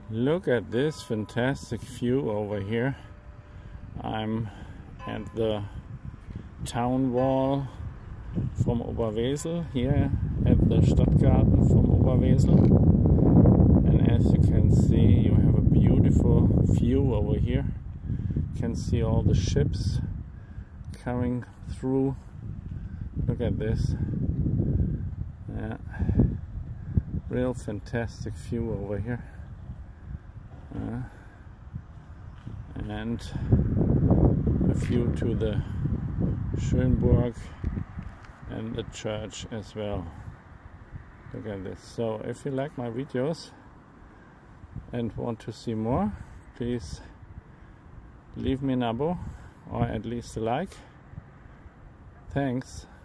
Look at this fantastic view over here. I'm at the town wall from Oberwesel, here at the Stadtgarten from Oberwesel. And as you can see, you have a beautiful view over here. You can see all the ships coming through. Look at this. Yeah, real fantastic view over here. And a view to the Schönburg and the church as well. Look at this. So if you like my videos and want to see more, please leave me an abo or at least a like. Thanks.